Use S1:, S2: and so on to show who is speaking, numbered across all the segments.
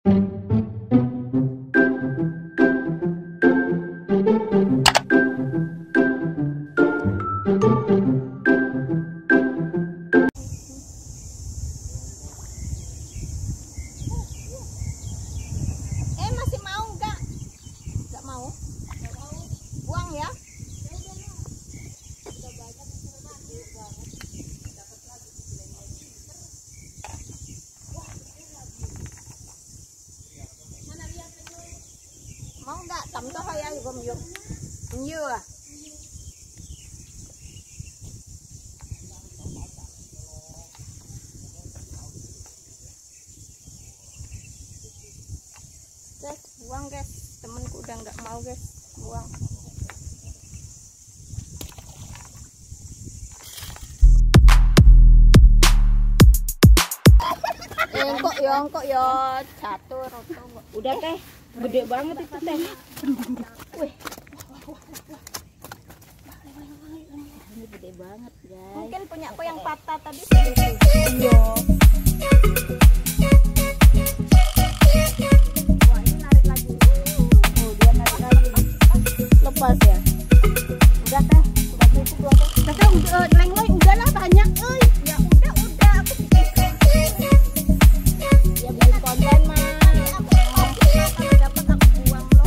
S1: Masih mau enggak? Enggak mau? Buang ya? Mau enggak? Tắm cho hơi ăn gồm dùng nhiều à? Guys, buang guys. Temenku udah nggak mau guys, buang. Kok ya catur.
S2: Udah teh, gede banget itu teh.
S1: Wih,
S2: Ini gede banget guys.
S1: mungkin punya aku yang patah tadi.
S2: Iya.
S1: Wah, ini narik lagi.
S2: Oh dia narik lagi. Lepas ya.
S1: Udah teh, udah cukup dua teh.
S2: Tapi lengoy udahlah banyak.
S1: Ya udah aku bikin.
S2: Ya bikin konten mah.
S1: Kalau dapat aku buang loh.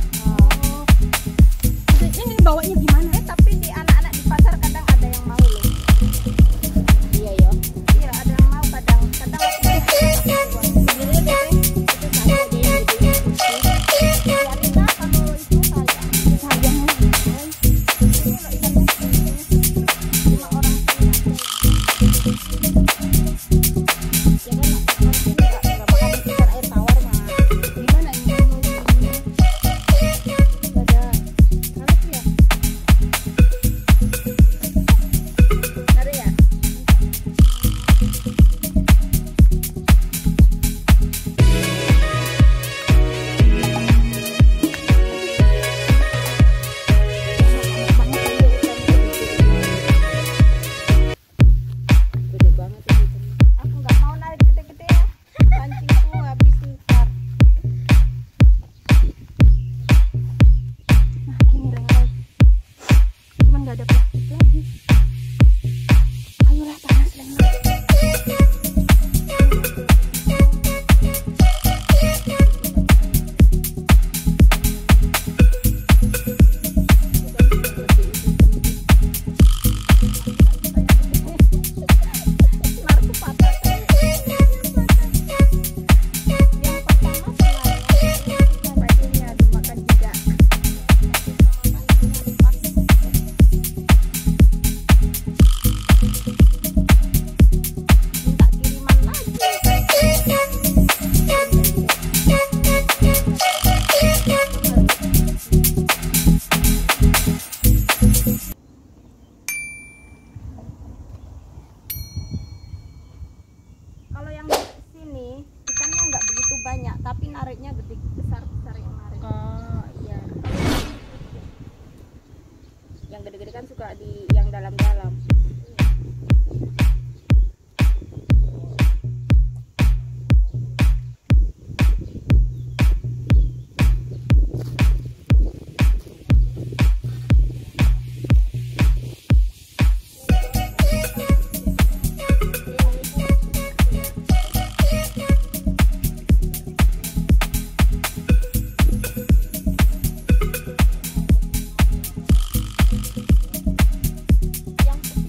S2: Ini bawanya gimana?
S1: Tapi di anak-anak di pasar kadang ada yang mau loh.
S2: Iya ya.
S1: Iya, ada yang mau kadang aku
S2: Sebenarnya teh itu saya aja yang gede.
S1: ya Rina kalau itu sayang.
S2: Sayang
S1: Ini loh ikannya segini. 5 orang
S2: ya kan nggak bakal dikejar air tawar mah. Gimana ini? Ada alat ya?
S1: Nari ya.
S2: Gede banget itu.
S1: Aku nggak mau narik gede-gede ya. Pancingku habis ntar.
S2: Nah ini lengoy. Cuman nggak ada plastik lagi. Ayolah panas lengoy.
S1: Senarku patah teh. Yang pertama senarnya pancingnya dimakan juga. Minta kiriman lagi. Kalau yang di sini ikannya nggak begitu banyak, tapi nariknya gede besar yang narik.
S2: Oh iya. Yang gede-gede kan suka di yang dalam-dalam.
S1: Yang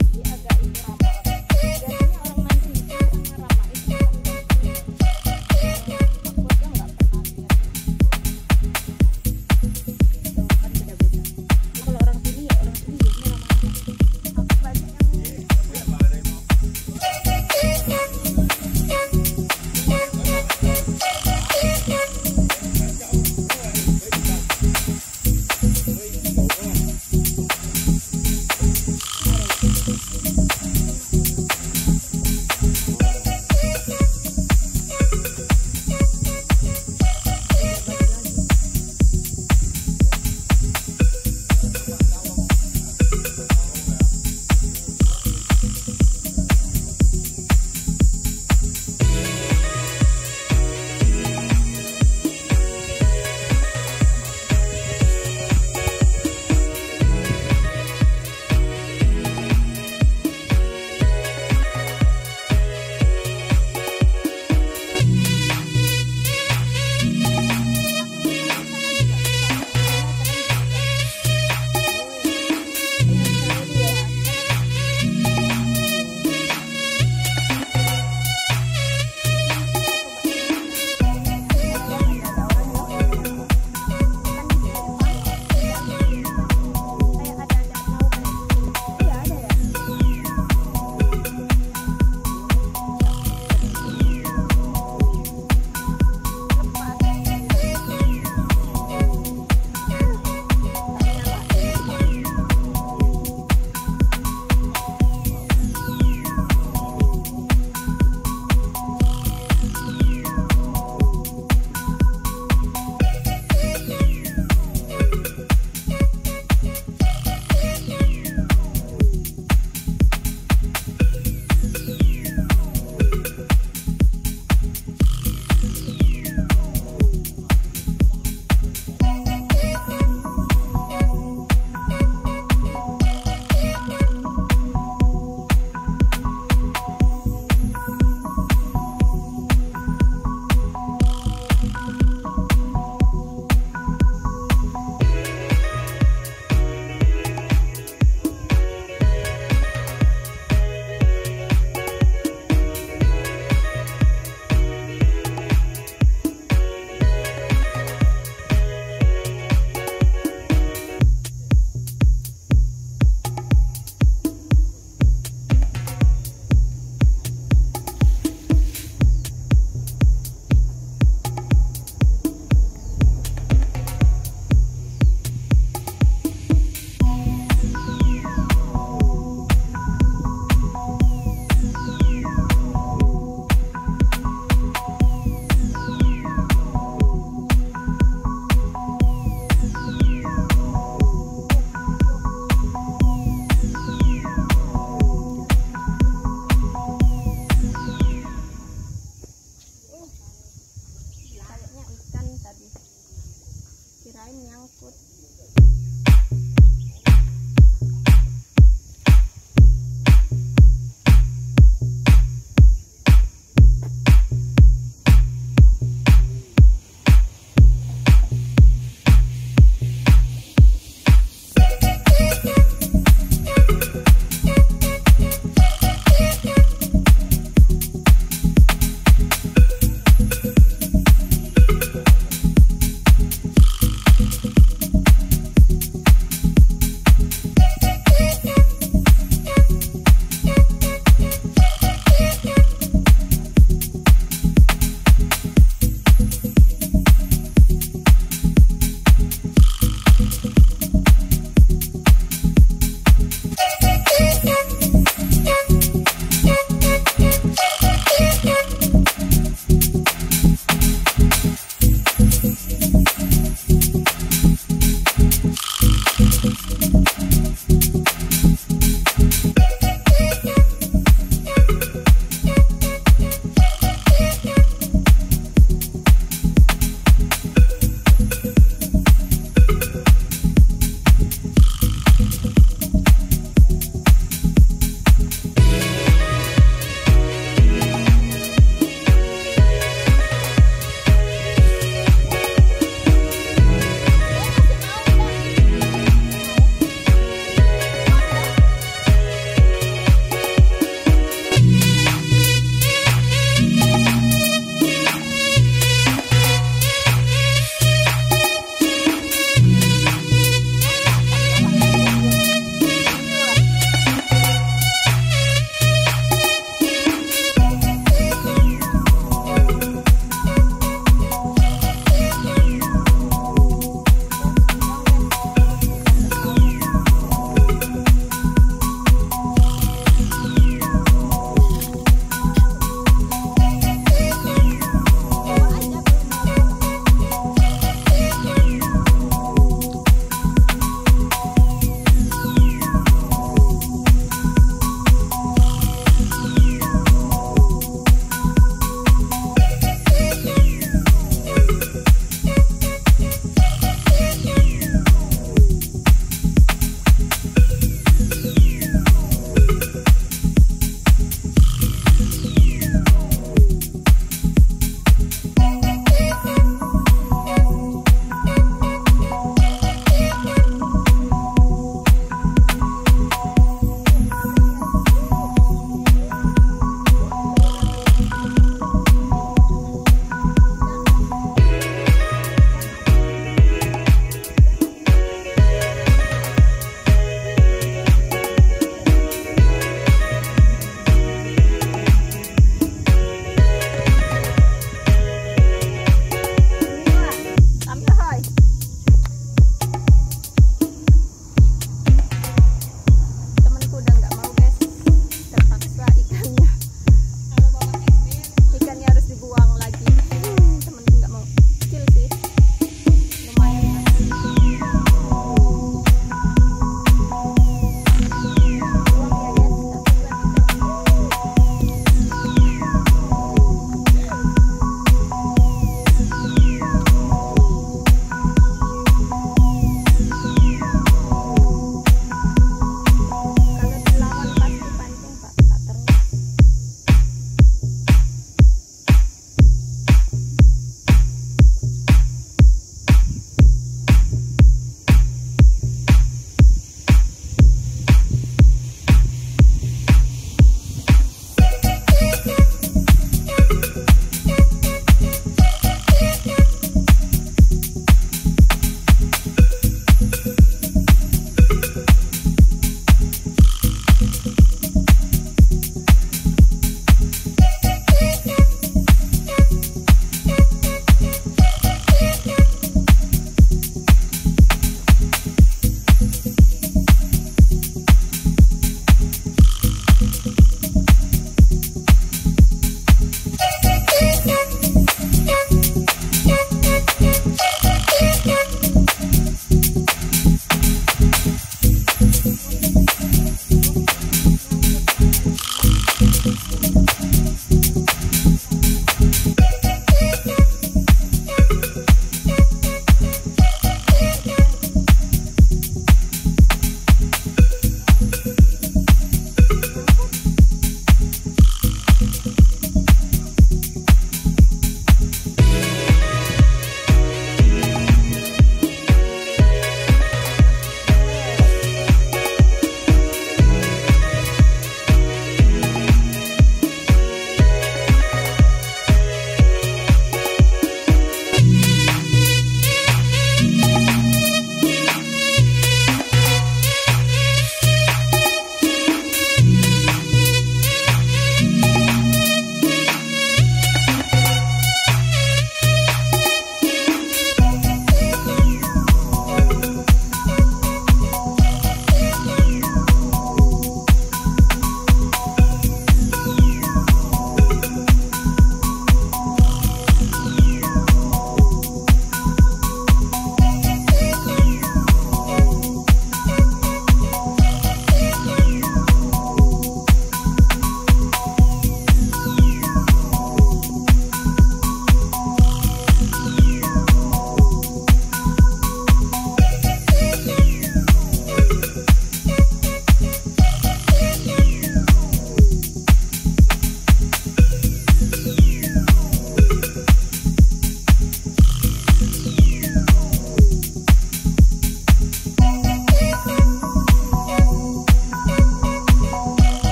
S1: lain nyangkut.